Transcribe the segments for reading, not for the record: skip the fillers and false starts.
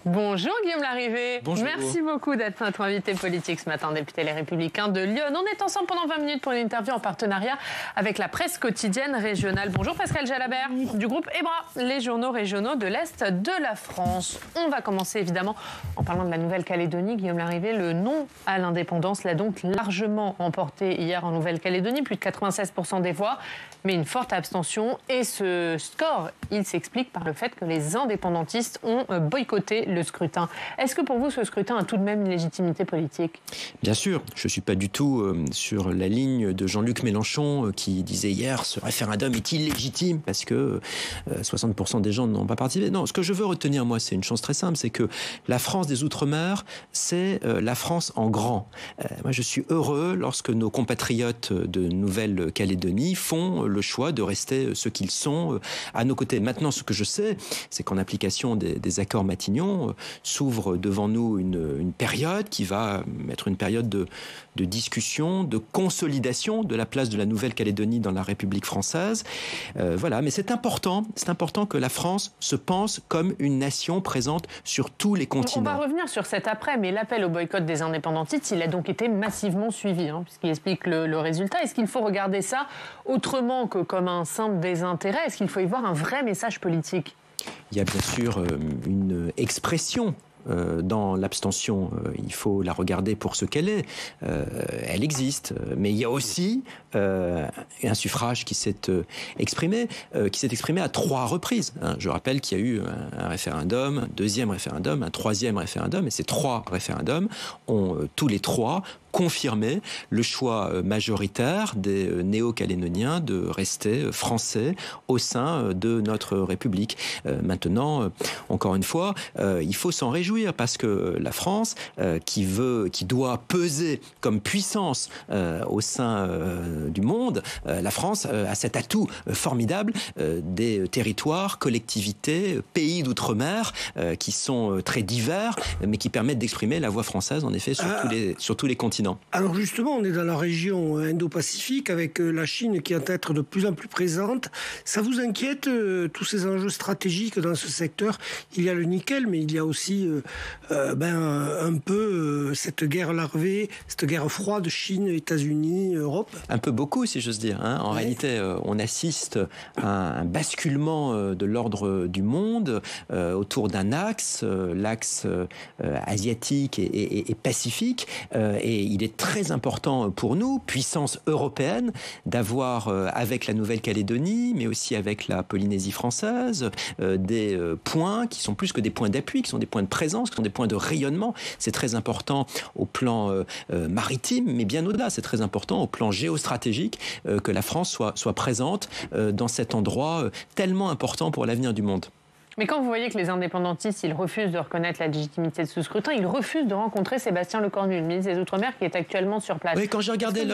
Bonjour Guillaume Larrivé. Bonjour. Merci beaucoup d'être notre invité politique ce matin, député Les Républicains de Lyon. On est ensemble pendant 20 minutes pour une interview en partenariat avec la presse quotidienne régionale. Bonjour Pascal Jalabert du groupe EBRA, les journaux régionaux de l'Est de la France. On va commencer évidemment en parlant de la Nouvelle-Calédonie. Guillaume Larrivé, le non à l'indépendance l'a donc largement emporté hier en Nouvelle-Calédonie, plus de 96% des voix, mais une forte abstention. Et ce score, il s'explique par le fait que les indépendantistes ont boycotté le scrutin. Est-ce que pour vous, ce scrutin a tout de même une légitimité politique ? Bien sûr, je ne suis pas du tout sur la ligne de Jean-Luc Mélenchon qui disait hier ce référendum est illégitime parce que 60% des gens n'ont pas participé. Non, ce que je veux retenir, moi, c'est une chose très simple, c'est que la France des Outre-mer, c'est la France en grand. Moi, je suis heureux lorsque nos compatriotes de Nouvelle-Calédonie font le choix de rester ce qu'ils sont à nos côtés. Maintenant, ce que je sais, c'est qu'en application des accords Matignon, s'ouvre devant nous une période qui va être une période de discussion, de consolidation de la place de la Nouvelle-Calédonie dans la République française. Voilà, mais c'est important que la France se pense comme une nation présente sur tous les continents. On va revenir sur cet après, mais l'appel au boycott des indépendantistes, il a donc été massivement suivi, puisqu'il explique le résultat. Est-ce qu'il faut regarder ça autrement que comme un simple désintérêt ? Est-ce qu'il faut y voir un vrai message politique ? Il y a bien sûr une expression dans l'abstention. Il faut la regarder pour ce qu'elle est. Elle existe. Mais il y a aussi un suffrage qui s'est exprimé à 3 reprises. Je rappelle qu'il y a eu un référendum, un deuxième référendum, un troisième référendum, et ces 3 référendums ont tous les 3 confirmer le choix majoritaire des néo-calédoniens de rester français au sein de notre République. Maintenant, encore une fois, il faut s'en réjouir parce que la France, qui doit peser comme puissance au sein du monde, la France a cet atout formidable des territoires, collectivités, pays d'outre-mer qui sont très divers, mais qui permettent d'exprimer la voix française, en effet, sur tous les continents. Alors justement, on est dans la région Indo-Pacifique avec la Chine qui va être de plus en plus présente. Ça vous inquiète, tous ces enjeux stratégiques dans ce secteur ? Il y a le nickel, mais il y a aussi un peu cette guerre larvée, cette guerre froide Chine, États-Unis, Europe. Un peu beaucoup, si j'ose dire. En réalité, on assiste à un basculement de l'ordre du monde autour d'un axe, l'axe asiatique et pacifique, et il est très important pour nous, puissance européenne, d'avoir avec la Nouvelle-Calédonie, mais aussi avec la Polynésie française, des points qui sont plus que des points d'appui, qui sont des points de présence, qui sont des points de rayonnement. C'est très important au plan maritime, mais bien au-delà, c'est très important au plan géostratégique que la France soit présente dans cet endroit tellement important pour l'avenir du monde. Mais quand vous voyez que les indépendantistes, ils refusent de reconnaître la légitimité de ce scrutin, ils refusent de rencontrer Sébastien Lecornu, le ministre des Outre-mer, qui est actuellement sur place. Oui, quand j'ai regardé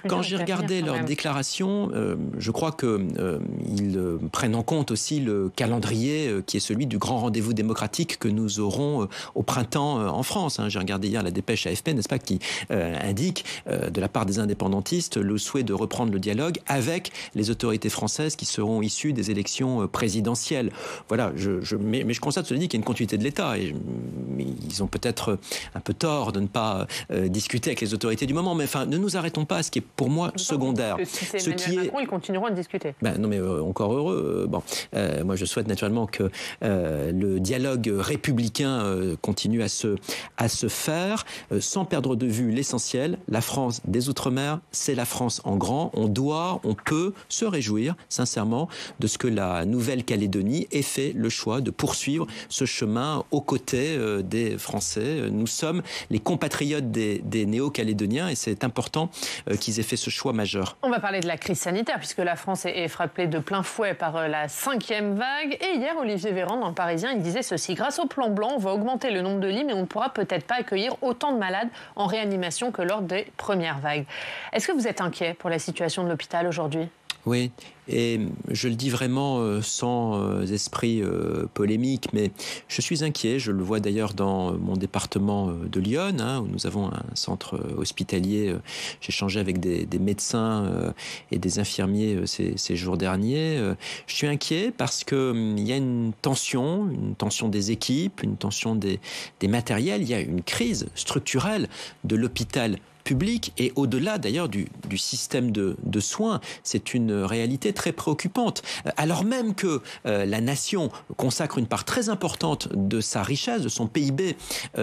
leur déclaration, je crois qu'ils prennent en compte aussi le calendrier qui est celui du grand rendez-vous démocratique que nous aurons au printemps en France. J'ai regardé hier la dépêche AFP, n'est-ce pas, qui indique de la part des indépendantistes le souhait de reprendre le dialogue avec les autorités françaises qui seront issues des élections présidentielles. Voilà, mais je constate, cela dit, qu'il y a une continuité de l'État. Et ils ont peut-être un peu tort de ne pas discuter avec les autorités du moment. Mais enfin, ne nous arrêtons pas à ce qui est pour moi secondaire. Si c'est Emmanuel Macron, ils continueront de discuter. Non, mais encore heureux. Moi, je souhaite naturellement que le dialogue républicain continue à se faire, sans perdre de vue l'essentiel. La France des Outre-mer, c'est la France en grand. On peut se réjouir, sincèrement, de ce que la Nouvelle-Calédonie ait fait le choix de poursuivre ce chemin aux côtés des Français. Nous sommes les compatriotes des néo-calédoniens et c'est important qu'ils aient fait ce choix majeur. On va parler de la crise sanitaire puisque la France est frappée de plein fouet par la 5e vague. Et hier, Olivier Véran, dans Le Parisien, il disait ceci: grâce au plan blanc, on va augmenter le nombre de lits, mais on ne pourra peut-être pas accueillir autant de malades en réanimation que lors des premières vagues. Est-ce que vous êtes inquiet pour la situation de l'hôpital aujourd'hui ? Oui, et je le dis vraiment sans esprit polémique, mais je suis inquiet. Je le vois d'ailleurs dans mon département de l'Yonne, où nous avons un centre hospitalier. J'ai échangé avec des médecins et des infirmiers ces jours derniers. Je suis inquiet parce qu'il y a une tension des équipes, une tension des matériels. Il y a une crise structurelle de l'hôpital public et au-delà d'ailleurs du système de soins. C'est une réalité très préoccupante. Alors même que la nation consacre une part très importante de sa richesse, de son PIB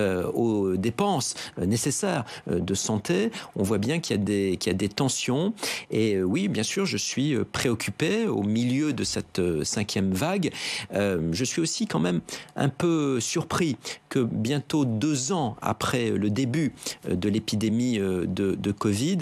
aux dépenses nécessaires de santé, on voit bien qu'il y a des tensions. Et oui, bien sûr, je suis préoccupé au milieu de cette 5e vague. Je suis aussi quand même un peu surpris que bientôt 2 ans après le début de l'épidémie de Covid,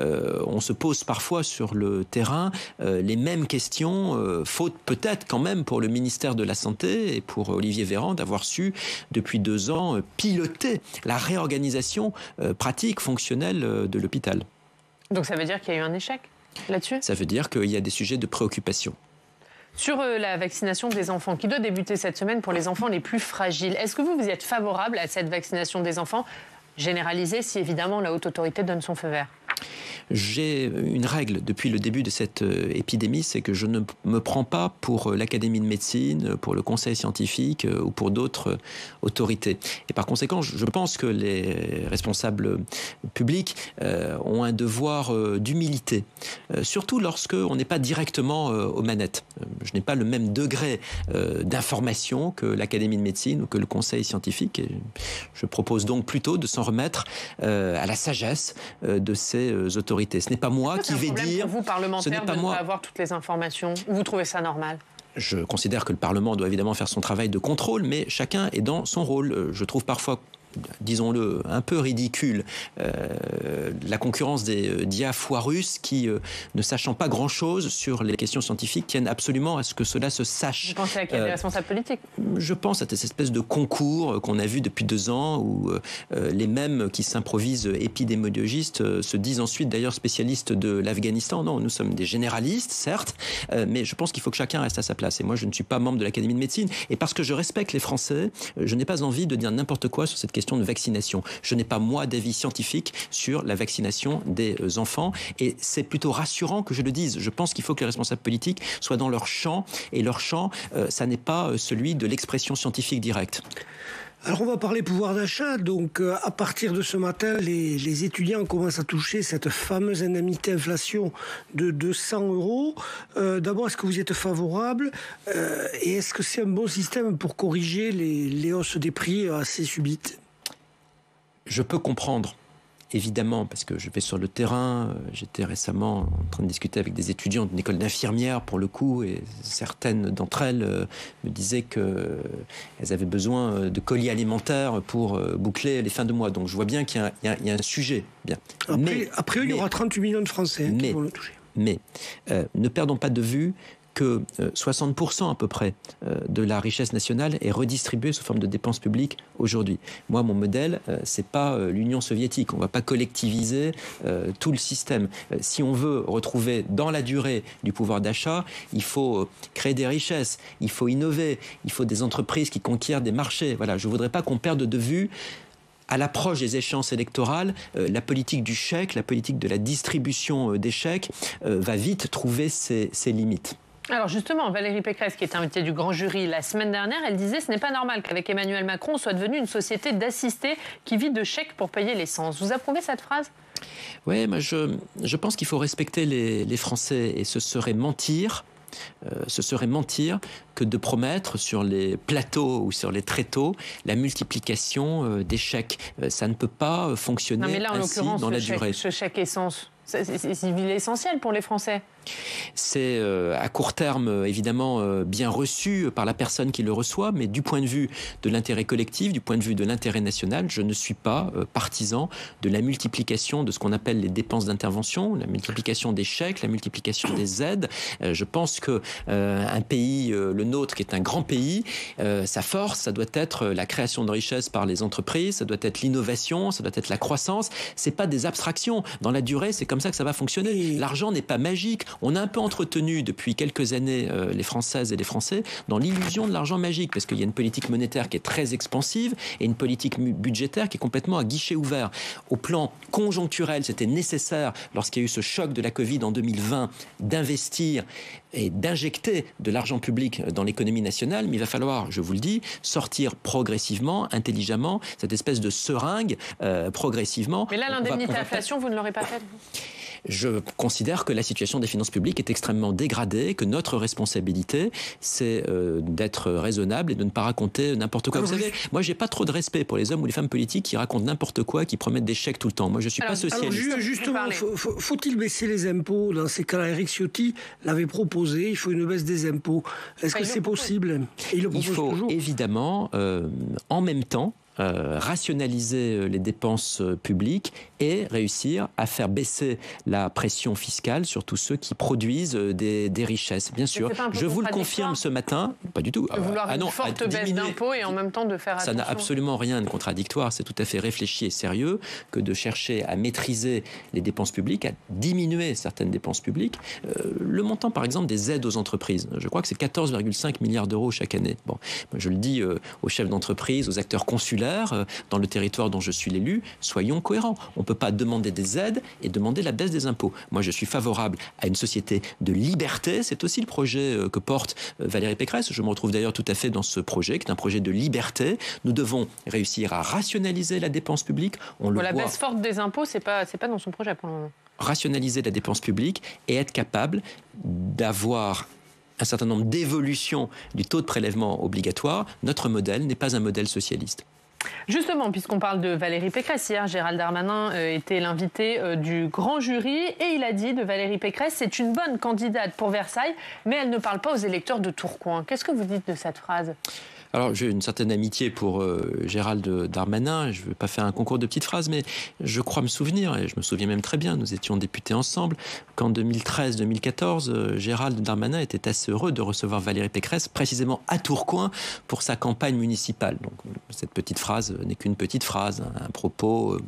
on se pose parfois sur le terrain les mêmes questions, faute peut-être quand même pour le ministère de la Santé et pour Olivier Véran d'avoir su depuis 2 ans piloter la réorganisation pratique, fonctionnelle de l'hôpital. Donc ça veut dire qu'il y a eu un échec là-dessus ? Ça veut dire qu'il y a des sujets de préoccupation. Sur la vaccination des enfants, qui doit débuter cette semaine pour les enfants les plus fragiles, est-ce que vous êtes favorable à cette vaccination des enfants généralisée si évidemment la haute autorité donne son feu vert ? J'ai une règle depuis le début de cette épidémie, c'est que je ne me prends pas pour l'Académie de médecine, pour le Conseil scientifique ou pour d'autres autorités. Et par conséquent, je pense que les responsables publics ont un devoir d'humilité, surtout lorsqu'on n'est pas directement aux manettes. Je n'ai pas le même degré d'information que l'Académie de médecine ou que le Conseil scientifique. Et je propose donc plutôt de s'en remettre à la sagesse de ces autorités. Ce n'est pas moi qui vais dire... Pour vous, parlementaire, de ne pas avoir toutes les informations. Vous trouvez ça normal ? Je considère que le Parlement doit évidemment faire son travail de contrôle, mais chacun est dans son rôle. Je trouve parfois, disons-le, un peu ridicule la concurrence des diafoirus qui, ne sachant pas grand-chose sur les questions scientifiques, tiennent absolument à ce que cela se sache. Vous pensez à quel responsable politique ? Je pense à cette espèce de concours qu'on a vu depuis 2 ans où les mêmes qui s'improvisent épidémiologistes se disent ensuite d'ailleurs spécialistes de l'Afghanistan. Non, nous sommes des généralistes, certes, mais je pense qu'il faut que chacun reste à sa place. Et moi, je ne suis pas membre de l'Académie de médecine. Et parce que je respecte les Français, je n'ai pas envie de dire n'importe quoi sur cette question de vaccination. Je n'ai pas, moi, d'avis scientifique sur la vaccination des enfants et c'est plutôt rassurant que je le dise. Je pense qu'il faut que les responsables politiques soient dans leur champ et leur champ, ça n'est pas celui de l'expression scientifique directe. Alors on va parler pouvoir d'achat. Donc à partir de ce matin, les étudiants commencent à toucher cette fameuse indemnité inflation de 200 €. D'abord, est-ce que vous êtes favorable et est-ce que c'est un bon système pour corriger les hausses des prix assez subites ? Je peux comprendre, évidemment, parce que je vais sur le terrain. J'étais récemment en train de discuter avec des étudiants d'une école d'infirmières, pour le coup, et certaines d'entre elles me disaient qu'elles avaient besoin de colis alimentaires pour boucler les fins de mois. Donc je vois bien qu'il y a un sujet. Bien. Après, il y aura 38 millions de Français qui vont le toucher. Mais ne perdons pas de vue que 60% à peu près de la richesse nationale est redistribuée sous forme de dépenses publiques aujourd'hui. Moi, mon modèle, c'est pas l'Union soviétique. On va pas collectiviser tout le système. Si on veut retrouver dans la durée du pouvoir d'achat, il faut créer des richesses, il faut innover, il faut des entreprises qui conquièrent des marchés. Voilà, je voudrais pas qu'on perde de vue à l'approche des échéances électorales, la politique du chèque, la politique de la distribution des chèques va vite trouver ses limites. Alors justement, Valérie Pécresse, qui est invitée du grand jury la semaine dernière, elle disait « Ce n'est pas normal qu'avec Emmanuel Macron, on soit devenu une société d'assistés qui vit de chèques pour payer l'essence ». Vous approuvez cette phrase ? Oui, moi je pense qu'il faut respecter les Français et ce serait mentir que de promettre sur les plateaux ou sur les tréteaux la multiplication des chèques. Ça ne peut pas fonctionner ainsi dans la durée. Non, mais là, en l'occurrence, ce chèque essence, c'est essentiel pour les Français. C'est à court terme, évidemment, bien reçu par la personne qui le reçoit, mais du point de vue de l'intérêt collectif, du point de vue de l'intérêt national, je ne suis pas partisan de la multiplication de ce qu'on appelle les dépenses d'intervention, la multiplication des chèques, la multiplication des aides. Je pense que un pays, le nôtre, qui est un grand pays, sa force, ça doit être la création de richesses par les entreprises, ça doit être l'innovation, ça doit être la croissance. C'est pas des abstractions. Dans la durée, c'est comme ça que ça va fonctionner. L'argent n'est pas magique. On a un peu entretenu depuis quelques années les Françaises et les Français dans l'illusion de l'argent magique, parce qu'il y a une politique monétaire qui est très expansive et une politique budgétaire qui est complètement à guichet ouvert. Au plan conjoncturel, c'était nécessaire, lorsqu'il y a eu ce choc de la Covid en 2020, d'investir et d'injecter de l'argent public dans l'économie nationale, mais il va falloir, je vous le dis, sortir progressivement, intelligemment, cette espèce de seringue progressivement. Mais là, l'indemnité inflation, vous ne l'aurez pas faite? Je considère que la situation des finances publiques est extrêmement dégradée, que notre responsabilité, c'est d'être raisonnable et de ne pas raconter n'importe quoi. Vous savez, moi, j'ai pas trop de respect pour les hommes ou les femmes politiques qui racontent n'importe quoi, qui promettent des chèques tout le temps. Moi, je suis pas socialiste. Alors justement, faut-il baisser les impôts? Dans ces cas-là, Éric Ciotti l'avait proposé. Il faut une baisse des impôts. Est-ce que c'est possible? Il faut toujours. Évidemment, en même temps, rationaliser les dépenses publiques et réussir à faire baisser la pression fiscale sur tous ceux qui produisent des richesses. Bien sûr, je vous le confirme ce matin, pas du tout. De vouloir une forte baisse d'impôts et en même temps de faire attention. Ça n'a absolument rien de contradictoire, c'est tout à fait réfléchi et sérieux que de chercher à maîtriser les dépenses publiques, à diminuer certaines dépenses publiques. Le montant, par exemple, des aides aux entreprises, je crois que c'est 14,5 milliards d'euros chaque année. Bon, je le dis aux chefs d'entreprise, aux acteurs consulaires, dans le territoire dont je suis l'élu, soyons cohérents. On ne peut pas demander des aides et demander la baisse des impôts. Moi, je suis favorable à une société de liberté. C'est aussi le projet que porte Valérie Pécresse. Je me retrouve d'ailleurs tout à fait dans ce projet, qui est un projet de liberté. Nous devons réussir à rationaliser la dépense publique. La baisse forte des impôts, c'est pas dans son projet pour le moment. Rationaliser la dépense publique et être capable d'avoir un certain nombre d'évolutions du taux de prélèvement obligatoire. Notre modèle n'est pas un modèle socialiste. Justement, puisqu'on parle de Valérie Pécresse, hier, Gérald Darmanin était l'invité du grand jury et il a dit de Valérie Pécresse, c'est une bonne candidate pour Versailles, mais elle ne parle pas aux électeurs de Tourcoing. Qu'est-ce que vous dites de cette phrase ? Alors, j'ai une certaine amitié pour Gérald Darmanin. Je ne veux pas faire un concours de petites phrases, mais je crois me souvenir, et je me souviens même très bien, nous étions députés ensemble, qu'en 2013-2014, Gérald Darmanin était assez heureux de recevoir Valérie Pécresse, précisément à Tourcoing, pour sa campagne municipale. Donc, cette petite phrase n'est qu'une petite phrase, un propos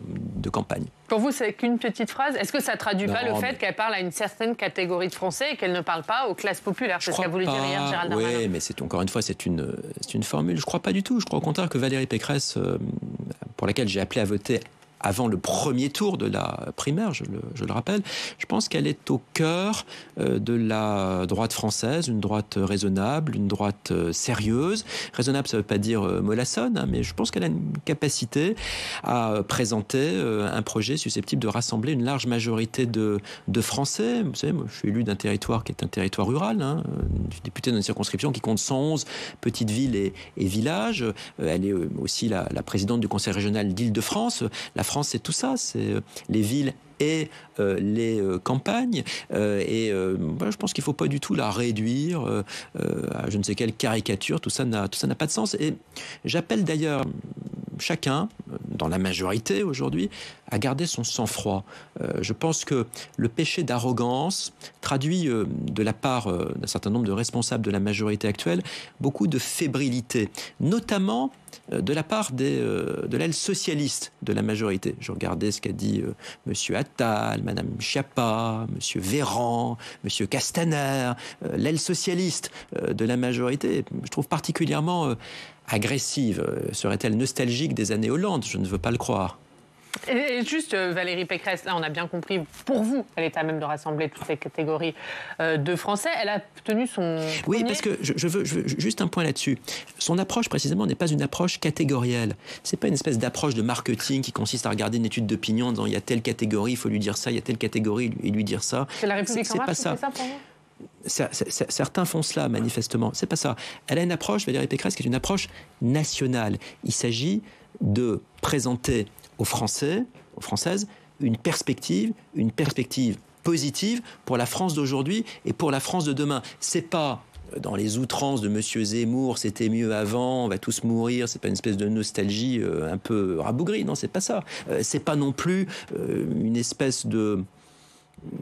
de campagne. Pour vous, c'est qu'une petite phrase. Est-ce que ça ne traduit pas le fait qu'elle parle à une certaine catégorie de Français et qu'elle ne parle pas aux classes populaires? C'est ce qu'a voulu dire hier Gérald Darmanin. Oui, mais encore une fois, c'est une formule. Je ne crois pas du tout. Je crois au contraire que Valérie Pécresse, pour laquelle j'ai appelé à voter avant le premier tour de la primaire, je le rappelle, je pense qu'elle est au cœur de la droite française, une droite raisonnable, une droite sérieuse. Raisonnable, ça ne veut pas dire mollassonne, mais je pense qu'elle a une capacité à présenter un projet susceptible de rassembler une large majorité de Français. Vous savez, moi, je suis élu d'un territoire qui est un territoire rural. Je suis député d'une circonscription qui compte 111 petites villes et villages. Elle est aussi la présidente du Conseil régional d'Île-de-France. La France, c'est tout ça, c'est les villes et les campagnes. Je pense qu'il ne faut pas du tout la réduire à je ne sais quelle caricature. Tout ça n'a pas de sens. Et j'appelle d'ailleurs chacun, dans la majorité aujourd'hui, à garder son sang-froid. Je pense que le péché d'arrogance traduit de la part d'un certain nombre de responsables de la majorité actuelle beaucoup de fébrilité, notamment de la part de l'aile socialiste de la majorité. Je regardais ce qu'a dit M. Attal, Mme Schiappa, M. Véran, M. Castaner, l'aile socialiste de la majorité. Je trouve particulièrement agressive. Serait-elle nostalgique des années Hollande? Je ne veux pas le croire. Et juste, Valérie Pécresse, là, on a bien compris, pour vous, elle est à même de rassembler toutes les catégories de Français. Elle a tenu son... Oui, parce que je veux juste un point là-dessus. Son approche, précisément, n'est pas une approche catégorielle. C'est pas une espèce d'approche de marketing qui consiste à regarder une étude d'opinion en disant il y a telle catégorie, il faut lui dire ça, il y a telle catégorie, et lui dire ça. C'est la République en marche, c'est ça pour vous? Certains font cela, manifestement. C'est pas ça. Elle a une approche, Valérie Pécresse, qui est une approche nationale. Il s'agit de présenter aux Français, aux Françaises, une perspective positive pour la France d'aujourd'hui et pour la France de demain. C'est pas dans les outrances de Monsieur Zemmour, c'était mieux avant, on va tous mourir, c'est pas une espèce de nostalgie un peu rabougrie, non, c'est pas ça. C'est pas non plus une espèce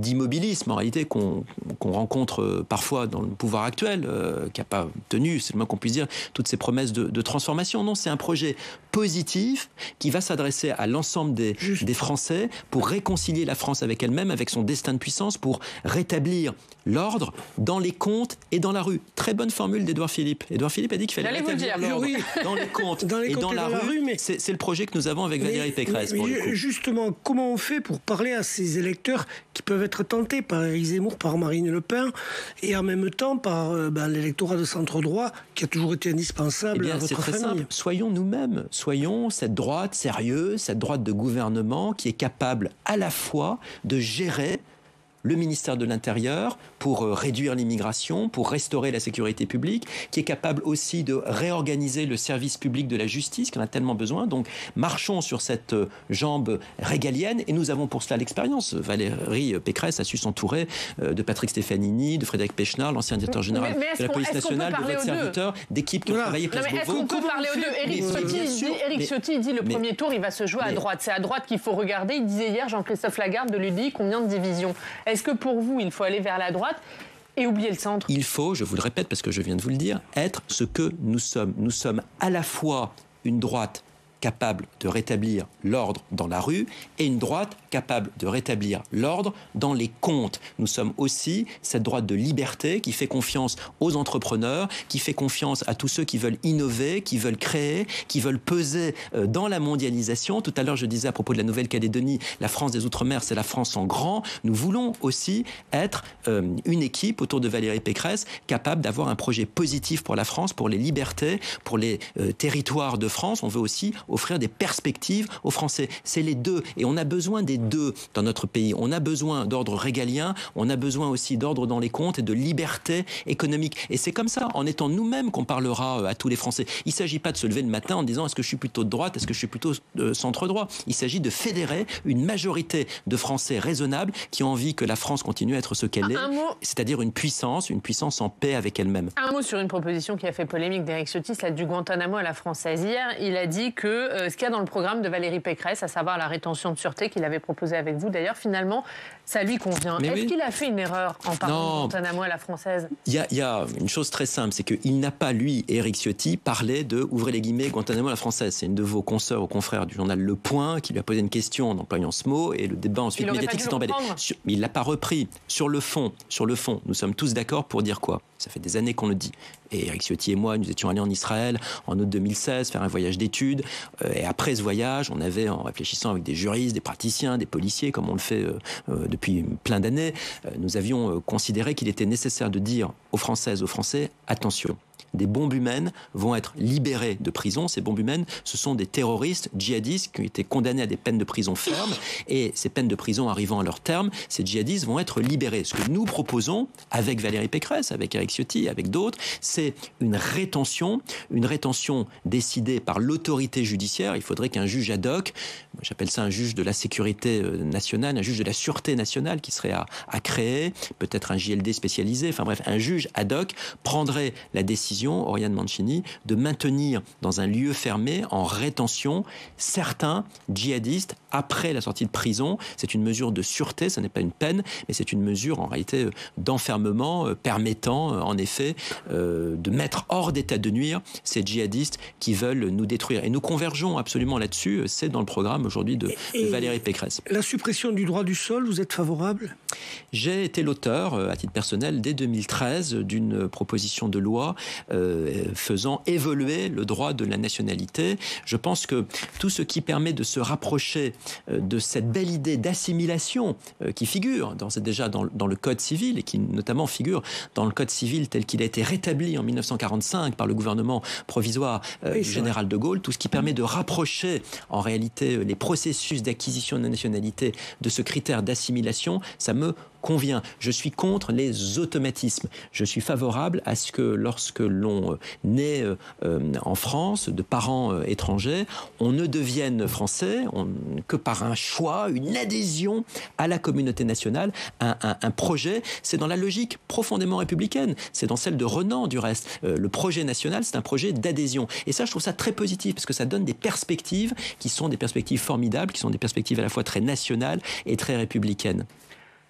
d'immobilisme en réalité qu'on rencontre parfois dans le pouvoir actuel, qui n'a pas tenu, c'est le moins qu'on puisse dire, toutes ces promesses de transformation. Non, c'est un projet positif qui va s'adresser à l'ensemble des Français pour réconcilier la France avec elle-même, avec son destin de puissance, pour rétablir l'ordre dans les comptes et dans la rue. Très bonne formule d'Édouard Philippe. Édouard Philippe a dit qu'il fallait rétablir l'ordre dans les comptes et dans la rue. Mais c'est le projet que nous avons avec Valérie Pécresse. Mais justement, comment on fait pour parler à ces électeurs qui peuvent être tentés par Éric Zemmour, par Marine Le Pen, et en même temps par l'électorat de centre-droit qui a toujours été indispensable à votre famille? C'est très simple. Soyons nous-mêmes. Soyons cette droite sérieuse, cette droite de gouvernement qui est capable à la fois de gérer le ministère de l'Intérieur pour réduire l'immigration, pour restaurer la sécurité publique, qui est capable aussi de réorganiser le service public de la justice, qui en a tellement besoin. Donc, marchons sur cette jambe régalienne, et nous avons pour cela l'expérience. Valérie Pécresse a su s'entourer de Patrick Stefanini, de Frédéric Pechnard, l'ancien directeur général de la police nationale, de votre serviteur, d'équipes qui ont travaillé place Beauvau. Est-ce qu'on peut parler aux deux? Éric Ciotti dit le premier tour, il va se jouer à droite. C'est à droite qu'il faut regarder. Il disait hier, Jean-Christophe Lagarde, de l'UDI, combien de divisions? Est-ce que pour vous, il faut aller vers la droite et oublier le centre? Il faut, je vous le répète parce que je viens de vous le dire, être ce que nous sommes. Nous sommes à la fois une droite capable de rétablir l'ordre dans la rue et une droite capable de rétablir l'ordre dans les comptes. Nous sommes aussi cette droite de liberté qui fait confiance aux entrepreneurs, qui fait confiance à tous ceux qui veulent innover, qui veulent créer, qui veulent peser dans la mondialisation. Tout à l'heure, je disais à propos de la Nouvelle-Calédonie, la France des Outre-mer, c'est la France en grand. Nous voulons aussi être une équipe autour de Valérie Pécresse capable d'avoir un projet positif pour la France, pour les libertés, pour les territoires de France. On veut aussi offrir des perspectives aux Français. C'est les deux. Et on a besoin des deux dans notre pays. On a besoin d'ordre régalien, on a besoin aussi d'ordre dans les comptes et de liberté économique. Et c'est comme ça, en étant nous-mêmes, qu'on parlera à tous les Français. Il ne s'agit pas de se lever le matin en disant est-ce que je suis plutôt de droite, est-ce que je suis plutôt centre-droit. Il s'agit de fédérer une majorité de Français raisonnables qui ont envie que la France continue à être ce qu'elle est, c'est-à-dire une puissance en paix avec elle-même. Un mot sur une proposition qui a fait polémique d'Éric Ciotti, celle du Guantanamo à la française. Hier, il a dit que ce qu'il y a dans le programme de Valérie Pécresse, à savoir la rétention de sûreté qu'il avait proposée avec vous, d'ailleurs, finalement, ça lui convient. Est-ce qu'il a fait une erreur en parlant de Guantanamo à la française? Il y a une chose très simple, c'est qu'il n'a pas, lui, Éric Ciotti, parlé de, ouvrez les guillemets, Guantanamo à la française. C'est une de vos consoeurs ou confrères du journal Le Point qui lui a posé une question en employant ce mot, et le débat ensuite médiatique s'est emballé. Mais il ne l'a pas repris. Sur le fond, nous sommes tous d'accord pour dire quoi? Ça fait des années qu'on le dit. Et Éric Ciotti et moi, nous étions allés en Israël en août 2016, faire un voyage d'études. Et après ce voyage, on avait, en réfléchissant avec des juristes, des praticiens, des policiers, comme on le fait depuis plein d'années, nous avions considéré qu'il était nécessaire de dire aux Françaises, aux Français, attention. Des bombes humaines vont être libérées de prison. Ces bombes humaines, ce sont des terroristes djihadistes qui ont été condamnés à des peines de prison fermes. Et ces peines de prison arrivant à leur terme, ces djihadistes vont être libérés. Ce que nous proposons, avec Valérie Pécresse, avec Éric Ciotti, avec d'autres, c'est une rétention décidée par l'autorité judiciaire. Il faudrait qu'un juge ad hoc, j'appelle ça un juge de la sécurité nationale, un juge de la sûreté nationale qui serait à créer, peut-être un JLD spécialisé, enfin bref, un juge ad hoc prendrait la décision, Oriane Mancini, de maintenir dans un lieu fermé, en rétention, certains djihadistes après la sortie de prison. C'est une mesure de sûreté, ce n'est pas une peine, mais c'est une mesure en réalité d'enfermement permettant en effet de mettre hors d'état de nuire ces djihadistes qui veulent nous détruire. Et nous convergeons absolument là-dessus, c'est dans le programme aujourd'hui de Valérie Pécresse. La suppression du droit du sol, vous êtes favorable? J'ai été l'auteur, à titre personnel, dès 2013, d'une proposition de loi faisant évoluer le droit de la nationalité. Je pense que tout ce qui permet de se rapprocher de cette belle idée d'assimilation qui figure déjà dans le Code civil et qui notamment figure dans le Code civil tel qu'il a été rétabli en 1945 par le gouvernement provisoire du général de Gaulle, tout ce qui permet de rapprocher en réalité les processus d'acquisition de la nationalité de ce critère d'assimilation, ça me convient. Je suis contre les automatismes. Je suis favorable à ce que lorsque l'on naît en France de parents étrangers, on ne devienne français que par un choix, une adhésion à la communauté nationale, un projet. C'est dans la logique profondément républicaine. C'est dans celle de Renan, du reste. Le projet national, c'est un projet d'adhésion. Et ça, je trouve ça très positif parce que ça donne des perspectives qui sont des perspectives formidables, qui sont des perspectives à la fois très nationales et très républicaines.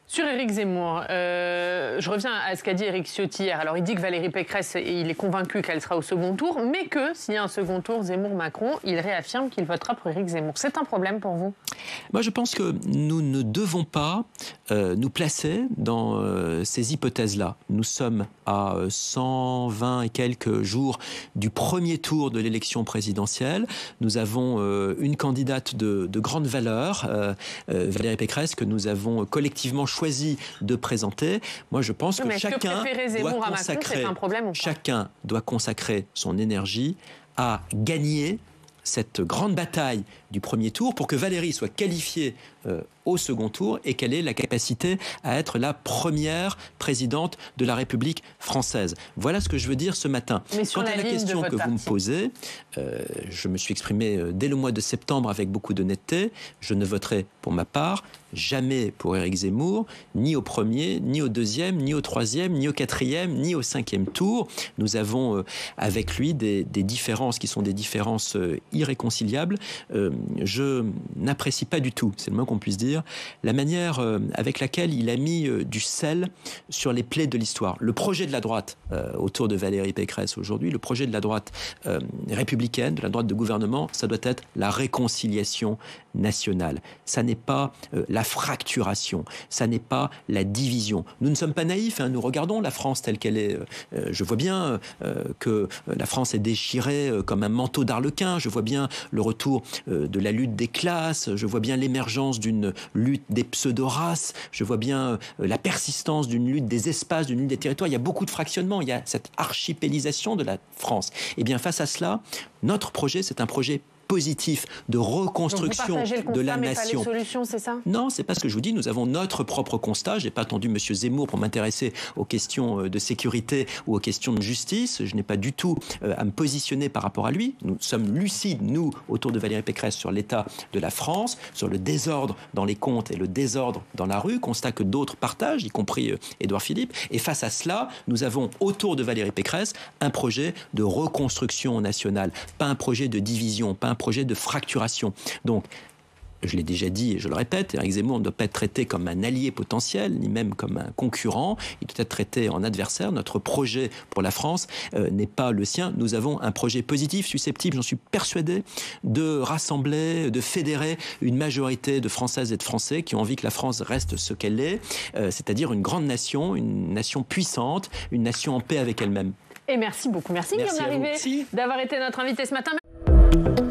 Sur Éric Zemmour, je reviens à ce qu'a dit Éric Ciotti hier. Alors, il dit que Valérie Pécresse, il est convaincu qu'elle sera au second tour, mais que s'il y a un second tour Zemmour-Macron, il réaffirme qu'il votera pour Éric Zemmour. C'est un problème pour vous? Moi, je pense que nous ne devons pas nous placer dans ces hypothèses-là. Nous sommes à 120 et quelques jours du premier tour de l'élection présidentielle. Nous avons une candidate de grande valeur, Valérie Pécresse, que nous avons collectivement choisi de présenter. Moi, je pense que chacun doit consacrer son énergie à gagner cette grande bataille du premier tour pour que Valérie soit qualifiée au second tour et qu'elle ait la capacité à être la première présidente de la République française. Voilà ce que je veux dire ce matin. Quant à la question que vous me posez, je me suis exprimé dès le mois de septembre avec beaucoup d'honnêteté. Je ne voterai pour ma part jamais pour Éric Zemmour, ni au premier, ni au deuxième, ni au troisième, ni au quatrième, ni au cinquième tour. Nous avons avec lui des différences qui sont des différences irréconciliables. Je n'apprécie pas du tout, c'est le moins qu'on puisse dire, la manière avec laquelle il a mis du sel sur les plaies de l'histoire. Le projet de la droite autour de Valérie Pécresse aujourd'hui, le projet de la droite républicaine, de la droite de gouvernement, ça doit être la réconciliation nationale. Ça n'est pas la fracturation, ça n'est pas la division. Nous ne sommes pas naïfs, nous regardons la France telle qu'elle est. Je vois bien que la France est déchirée comme un manteau d'arlequin, je vois bien le retour de la lutte des classes, je vois bien l'émergence d'une lutte des pseudo-races, je vois bien la persistance d'une lutte des espaces, d'une lutte des territoires. Il y a beaucoup de fractionnements, il y a cette archipélisation de la France. Et bien face à cela, notre projet, c'est un projet positif de reconstruction de la nation. Pas les solutions, c'est ça ? Non, c'est pas ce que je vous dis. Nous avons notre propre constat. Je n'ai pas attendu M. Zemmour pour m'intéresser aux questions de sécurité ou aux questions de justice. Je n'ai pas du tout à me positionner par rapport à lui. Nous sommes lucides, nous, autour de Valérie Pécresse, sur l'état de la France, sur le désordre dans les comptes et le désordre dans la rue, constat que d'autres partagent, y compris Édouard Philippe. Et face à cela, nous avons autour de Valérie Pécresse un projet de reconstruction nationale, pas un projet de division, pas un projet de fracturation. Donc, je l'ai déjà dit et je le répète, Éric Zemmour ne doit pas être traité comme un allié potentiel, ni même comme un concurrent. Il doit être traité en adversaire. Notre projet pour la France n'est pas le sien. Nous avons un projet positif, susceptible, j'en suis persuadé, de rassembler, de fédérer une majorité de Françaises et de Français qui ont envie que la France reste ce qu'elle est, c'est-à-dire une grande nation, une nation puissante, une nation en paix avec elle-même. Et merci beaucoup. Merci Guillaume Larrivé d'avoir été notre invité ce matin.